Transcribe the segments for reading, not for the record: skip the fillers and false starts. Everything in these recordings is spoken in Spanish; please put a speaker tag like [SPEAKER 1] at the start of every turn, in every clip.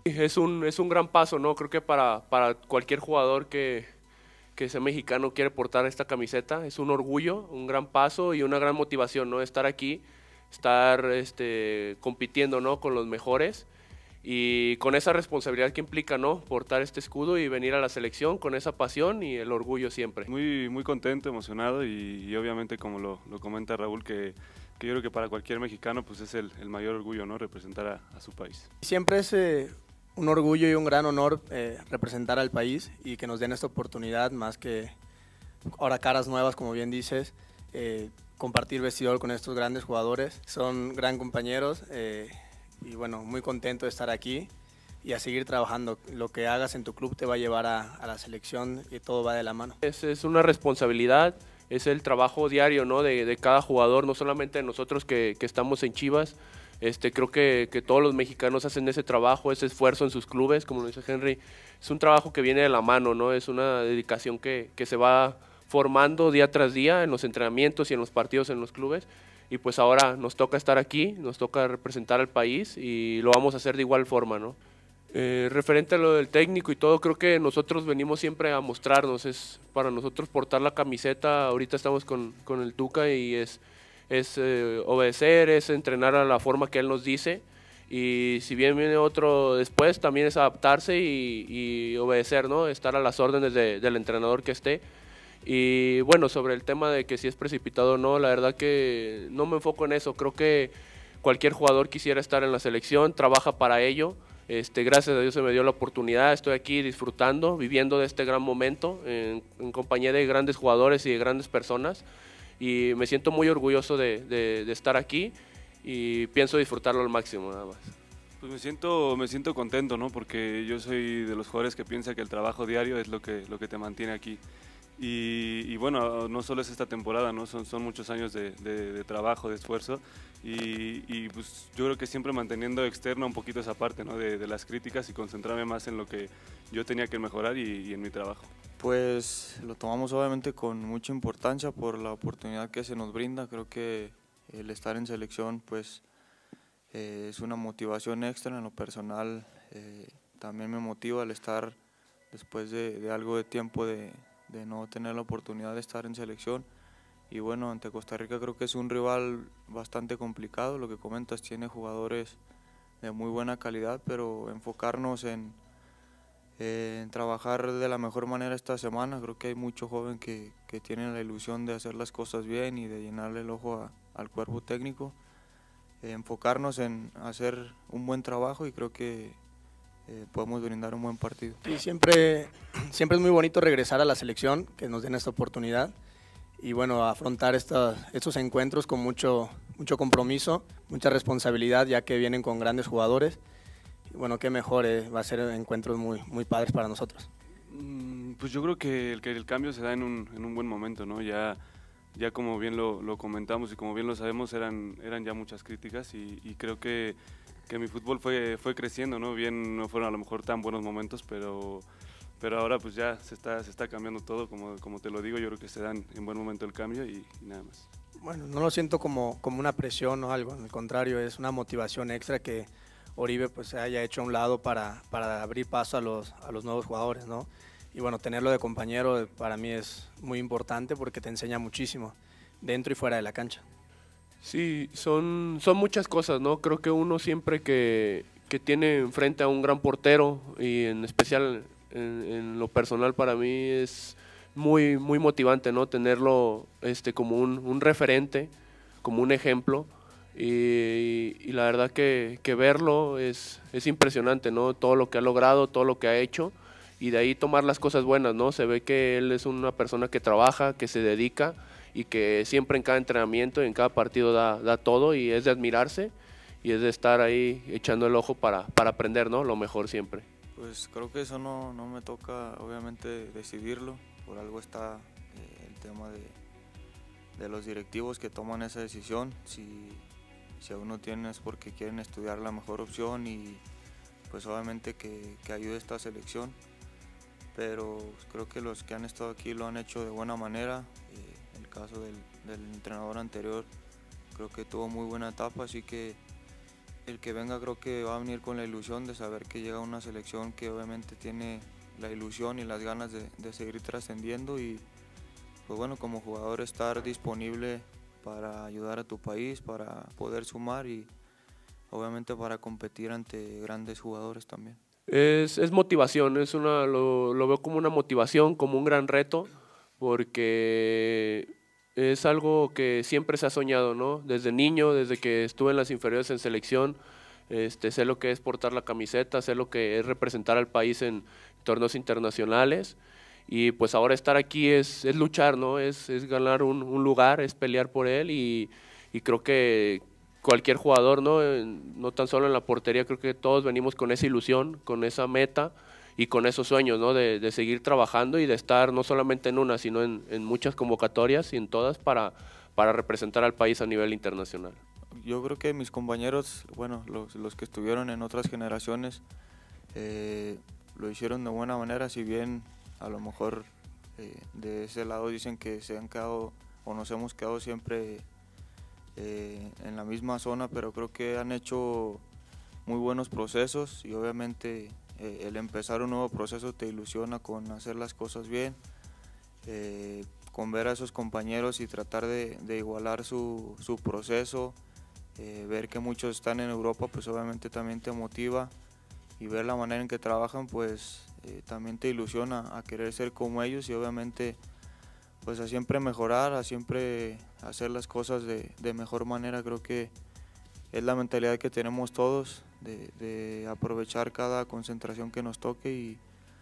[SPEAKER 1] Es un gran paso, ¿no? Creo que para cualquier jugador que sea mexicano quiere portar esta camiseta, es un orgullo, un gran paso y una gran motivación, ¿no? Estar aquí, estar compitiendo, ¿no? Con los mejores y con esa responsabilidad que implica, ¿no? Portar este escudo y venir a la selección con esa pasión y el orgullo siempre.
[SPEAKER 2] Muy contento, emocionado y obviamente como lo comenta Raúl, que yo creo que para cualquier mexicano pues es el mayor orgullo, ¿no? Representar a su país.
[SPEAKER 3] Siempre es un orgullo y un gran honor representar al país y que nos den esta oportunidad, más que ahora caras nuevas, como bien dices, compartir vestidor con estos grandes jugadores. Son gran compañeros y bueno, muy contento de estar aquí y a seguir trabajando. Lo que hagas en tu club te va a llevar a la selección y todo va de la mano.
[SPEAKER 1] Es una responsabilidad, es el trabajo diario, ¿no? De cada jugador, no solamente de nosotros que estamos en Chivas. Creo que todos los mexicanos hacen ese trabajo, ese esfuerzo en sus clubes, como lo dice Henry. Es un trabajo que viene de la mano, ¿no? Es una dedicación que se va formando día tras día en los entrenamientos y en los partidos en los clubes. Y pues ahora nos toca estar aquí, nos toca representar al país y lo vamos a hacer de igual forma, ¿no? Referente a lo del técnico y todo, creo que nosotros venimos siempre a mostrarnos, es para nosotros portar la camiseta, ahorita estamos con el Tuca y es obedecer, es entrenar a la forma que él nos dice y si bien viene otro después, también es adaptarse y obedecer, ¿no? Estar a las órdenes del entrenador que esté. Y bueno, sobre el tema de que si es precipitado o no, la verdad que no me enfoco en eso, creo que cualquier jugador quisiera estar en la selección, trabaja para ello. Gracias a Dios se me dio la oportunidad, estoy aquí disfrutando, viviendo de este gran momento en compañía de grandes jugadores y de grandes personas y me siento muy orgulloso de estar aquí y pienso disfrutarlo al máximo nada más.
[SPEAKER 2] Pues me siento contento, ¿no? Porque yo soy de los jugadores que piensa que el trabajo diario es lo que te mantiene aquí. Y bueno, no solo es esta temporada, ¿no? Son muchos años de trabajo, de esfuerzo y pues yo creo que siempre manteniendo externa un poquito esa parte, ¿no? De las críticas y concentrarme más en lo que yo tenía que mejorar y en mi trabajo.
[SPEAKER 4] Pues lo tomamos obviamente con mucha importancia por la oportunidad que se nos brinda. Creo que el estar en selección pues es una motivación extra. En lo personal también me motiva el estar después de algo de tiempo de no tener la oportunidad de estar en selección. Y bueno, ante Costa Rica creo que es un rival bastante complicado. Lo que comentas, tiene jugadores de muy buena calidad, pero enfocarnos en trabajar de la mejor manera esta semana. Creo que hay mucho joven que tienen la ilusión de hacer las cosas bien y de llenarle el ojo al cuerpo técnico. Enfocarnos en hacer un buen trabajo y creo que podemos brindar un buen partido.
[SPEAKER 3] Sí, siempre es muy bonito regresar a la selección, que nos den esta oportunidad y bueno, afrontar estos encuentros con mucho compromiso, mucha responsabilidad, ya que vienen con grandes jugadores. Y bueno, qué mejor, va a ser encuentros muy padres para nosotros.
[SPEAKER 2] Pues yo creo que el cambio se da en un buen momento, ¿no? Ya como bien lo comentamos y como bien lo sabemos, eran ya muchas críticas y creo que mi fútbol fue creciendo, ¿no? Bien, no fueron a lo mejor tan buenos momentos, pero ahora pues ya se está cambiando todo, como te lo digo, yo creo que se dan en buen momento el cambio y nada más.
[SPEAKER 3] Bueno, no lo siento como una presión o algo, al contrario, es una motivación extra que Oribe pues se haya hecho a un lado para abrir paso a los nuevos jugadores, ¿no? Y bueno, tenerlo de compañero para mí es muy importante porque te enseña muchísimo, dentro y fuera de la cancha.
[SPEAKER 1] Sí, son muchas cosas, ¿no? Creo que uno siempre que tiene enfrente a un gran portero y en especial en lo personal para mí es muy motivante, ¿no? Tenerlo como un referente, como un ejemplo y la verdad que verlo es impresionante, ¿no? Todo lo que ha logrado, todo lo que ha hecho y de ahí tomar las cosas buenas, ¿no? Se ve que él es una persona que trabaja, que se dedica y que siempre en cada entrenamiento y en cada partido da todo y es de admirarse y es de estar ahí echando el ojo para aprender, ¿no? Lo mejor siempre.
[SPEAKER 4] Pues creo que eso no me toca obviamente decidirlo, por algo está el tema de los directivos que toman esa decisión. Si aún no tienen es porque quieren estudiar la mejor opción y pues obviamente que ayude a esta selección, pero creo que los que han estado aquí lo han hecho de buena manera. El caso del entrenador anterior creo que tuvo muy buena etapa, así que el que venga creo que va a venir con la ilusión de saber que llega una selección que obviamente tiene la ilusión y las ganas de seguir trascendiendo y pues bueno, como jugador estar disponible para ayudar a tu país, para poder sumar y obviamente para competir ante grandes jugadores también.
[SPEAKER 1] Es motivación, lo veo como una motivación, como un gran reto, porque es algo que siempre se ha soñado, ¿no? Desde niño, desde que estuve en las inferiores en selección, sé lo que es portar la camiseta, sé lo que es representar al país en torneos internacionales y pues ahora estar aquí es luchar, ¿no? Es ganar un lugar, es pelear por él y creo que cualquier jugador, ¿no? No tan solo en la portería, creo que todos venimos con esa ilusión, con esa meta y con esos sueños, ¿no? De seguir trabajando y de estar no solamente en una, sino en muchas convocatorias y en todas para representar al país a nivel internacional.
[SPEAKER 4] Yo creo que mis compañeros, bueno, los que estuvieron en otras generaciones, lo hicieron de buena manera, si bien a lo mejor de ese lado dicen que se han quedado o nos hemos quedado siempre en la misma zona, pero creo que han hecho muy buenos procesos y obviamente el empezar un nuevo proceso te ilusiona con hacer las cosas bien, con ver a esos compañeros y tratar de igualar su proceso, ver que muchos están en Europa pues obviamente también te motiva y ver la manera en que trabajan pues también te ilusiona a querer ser como ellos y obviamente pues a siempre mejorar, a siempre hacer las cosas de mejor manera. Creo que es la mentalidad que tenemos todos, de aprovechar cada concentración que nos toque y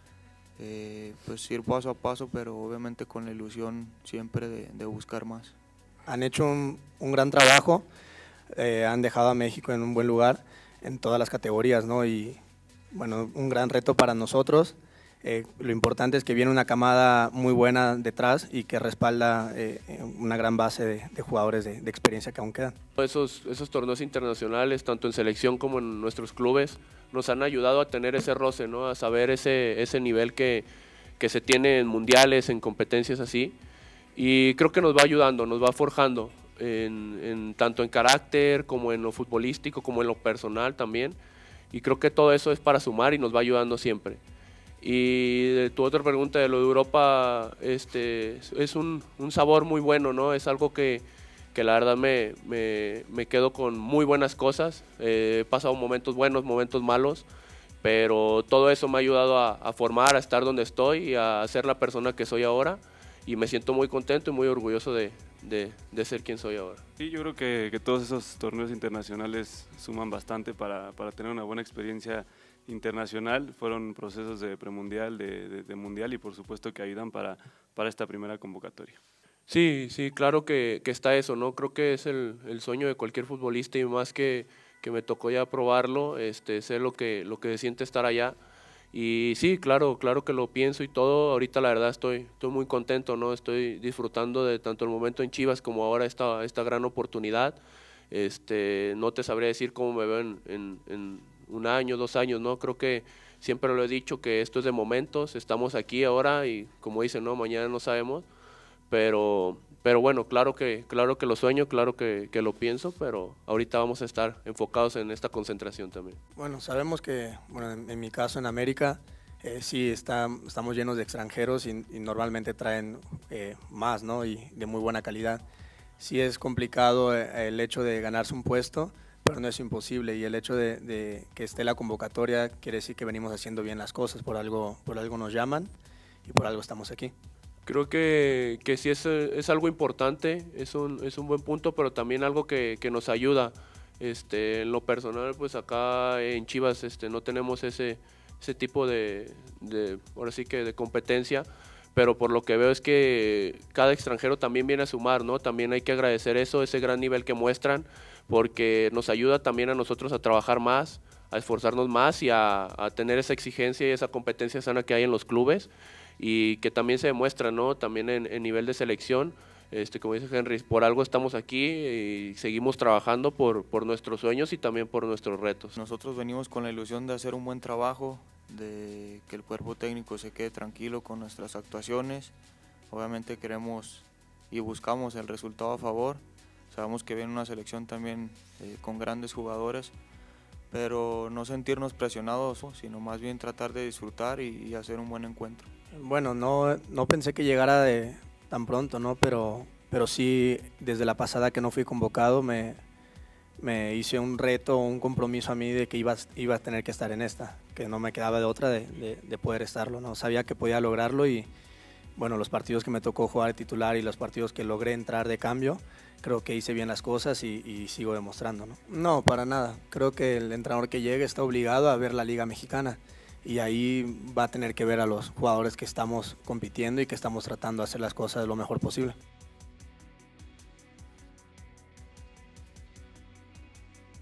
[SPEAKER 4] pues ir paso a paso, pero obviamente con la ilusión siempre de buscar más.
[SPEAKER 3] Han hecho un gran trabajo, han dejado a México en un buen lugar en todas las categorías, ¿no? Y bueno, un gran reto para nosotros. Lo importante es que viene una camada muy buena detrás y que respalda una gran base de jugadores de experiencia que aún quedan.
[SPEAKER 1] Esos torneos internacionales, tanto en selección como en nuestros clubes, nos han ayudado a tener ese roce, ¿no? A saber ese nivel que se tiene en mundiales, en competencias así. Y creo que nos va ayudando, nos va forjando, tanto en carácter como en lo futbolístico, como en lo personal también. Y creo que todo eso es para sumar y nos va ayudando siempre. Y de tu otra pregunta de lo de Europa, es un sabor muy bueno, ¿no? Es algo que la verdad me quedo con muy buenas cosas. He pasado momentos buenos, momentos malos, pero todo eso me ha ayudado a formar, a estar donde estoy y a ser la persona que soy ahora. Y me siento muy contento y muy orgulloso de ser quien soy ahora.
[SPEAKER 2] Sí, yo creo que todos esos torneos internacionales suman bastante para tener una buena experiencia internacional. Fueron procesos de premundial, de mundial y por supuesto que ayudan para esta primera convocatoria.
[SPEAKER 1] Sí, claro que está eso, ¿no? Creo que es el sueño de cualquier futbolista y más que me tocó ya probarlo, sé lo que se siente estar allá. Y sí, claro que lo pienso y todo. Ahorita la verdad estoy muy contento, ¿no? Estoy disfrutando de tanto el momento en Chivas como ahora esta gran oportunidad. No te sabría decir cómo me veo en un año, 2 años, ¿no? Creo que siempre lo he dicho que esto es de momentos. Estamos aquí ahora y como dicen, ¿no? Mañana no sabemos. Pero bueno, claro que lo sueño, claro que lo pienso, pero ahorita vamos a estar enfocados en esta concentración también.
[SPEAKER 3] Bueno, sabemos que, bueno, en mi caso en América, sí estamos llenos de extranjeros y normalmente traen más, ¿no? Y de muy buena calidad. Sí es complicado el hecho de ganarse un puesto, pero no es imposible y el hecho de que esté la convocatoria quiere decir que venimos haciendo bien las cosas, por algo nos llaman y por algo estamos aquí.
[SPEAKER 1] Creo que sí es algo importante, es un buen punto, pero también algo que nos ayuda. En lo personal, pues acá en Chivas no tenemos ese tipo ahora sí que de competencia, pero por lo que veo es que cada extranjero también viene a sumar, ¿no? También hay que agradecer eso, ese gran nivel que muestran, porque nos ayuda también a nosotros a trabajar más, a esforzarnos más y a tener esa exigencia y esa competencia sana que hay en los clubes y que también se demuestra, ¿no? También en nivel de selección, como dice Henry, por algo estamos aquí y seguimos trabajando por nuestros sueños y también por nuestros retos.
[SPEAKER 4] Nosotros venimos con la ilusión de hacer un buen trabajo, de que el cuerpo técnico se quede tranquilo con nuestras actuaciones. Obviamente queremos y buscamos el resultado a favor. Sabemos que viene una selección también con grandes jugadores, pero no sentirnos presionados, sino más bien tratar de disfrutar y hacer un buen encuentro.
[SPEAKER 3] Bueno, no pensé que llegara de tan pronto, ¿no? Pero sí, desde la pasada que no fui convocado, me hice un reto, un compromiso a mí de que iba a tener que estar en esta, que no me quedaba de otra de poder estarlo, ¿no? Sabía que podía lograrlo y, bueno, los partidos que me tocó jugar de titular y los partidos que logré entrar de cambio, creo que hice bien las cosas y sigo demostrando, ¿no? No, para nada. Creo que el entrenador que llegue está obligado a ver la Liga Mexicana y ahí va a tener que ver a los jugadores que estamos compitiendo y que estamos tratando de hacer las cosas lo mejor posible.